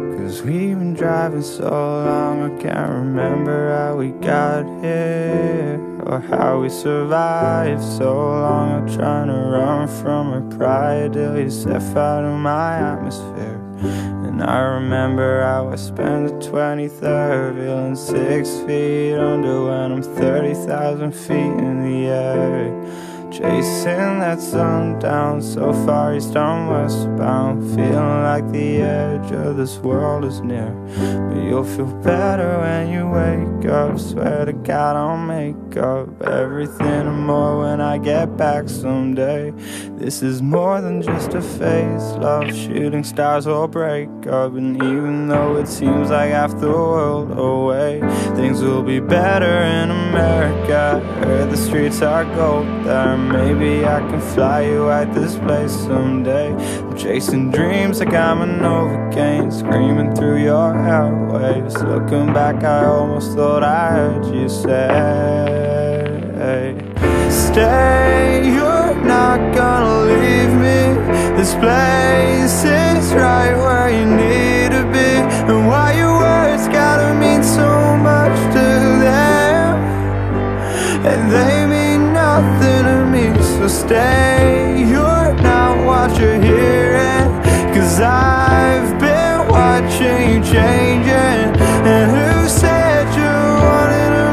'Cause we've been driving so long, I can't remember how we got here, or how we survived so long. I'm trying to run from her pride till you step out of my atmosphere. And I remember how I spent the 23rd feeling 6 feet under when I'm 30,000 feet in the air, chasing that sundown so far east I'm westbound, feeling like the edge of this world is near. But you'll feel better when you wake up, swear to God I'll make up everything and more when I get back someday. This is more than just a phase, love, shooting stars will break up. And even though it seems like half the world away, things will be better in America. Heard the streets are gold there, maybe I can fly you at this place someday. I'm chasing dreams like I'm a Novocain, screaming through your airwaves. Looking back, I almost thought I heard you say, stay, you're not gonna leave me. This place is right where you need to be. And why your words gotta mean so much to them, and they mean nothing to me. So stay, you're not what you're hearing, 'cause I've been watching you changing. And who said you wanted a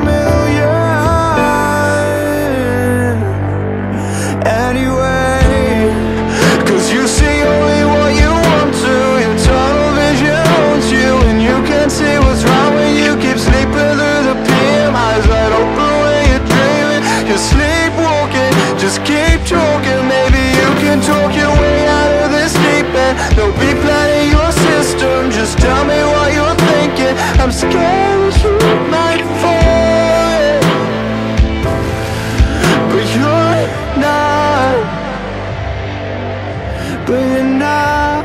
million anyway? 'Cause you see only what you want to, your tunnel vision haunts you, and you can't see what's wrong when you keep sleeping through the PM. Eyes wide open when you're dreaming, you're sleepwalking. Just keep talking, maybe you can talk your way out of this deep end. Don't be planning your system, just tell me what you're thinking. I'm scared you might fall, but you're not, but you're not.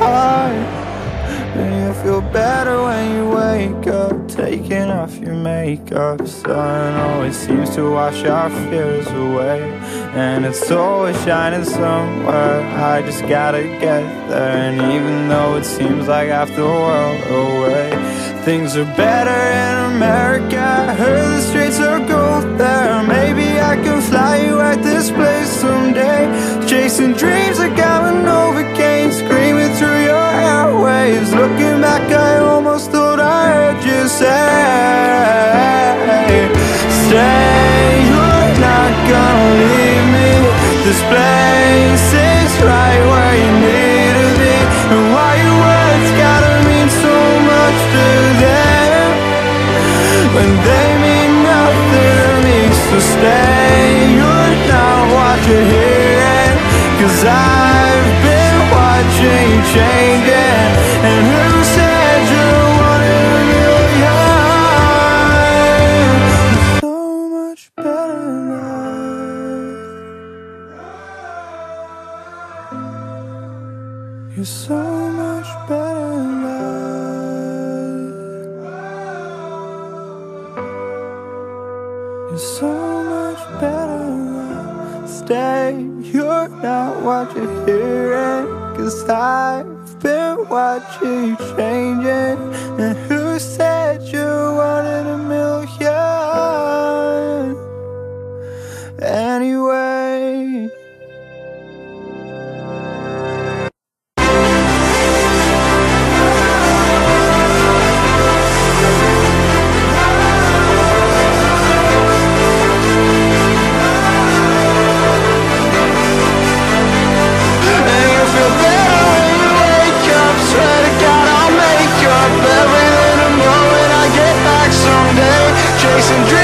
And you feel better when you wake up, taking off your makeup. Sun always seems to wash our fears away, and it's always shining somewhere. I just gotta get there. And even though it seems like half the world away, things are better in America. I heard the streets are gold there, maybe I can fly you at this place someday. Chasing dreams like I'm a Novocain, screaming through your airwaves. Looking back, I almost thought I heard you say, stay, you're not gonna leave me. This place is right where you need to be. And why your words gotta mean so much to them, when they mean nothing to me. So stay, you're not what you're hearing, 'cause I've been watching you changing. And who said you wanted a million? So much better than that. You're so much better than that. You're so much better than that. Stay, you're not what you're hearing, 'cause I've been watching you changing. And who said you wanted a million anyway? Chasing dreams.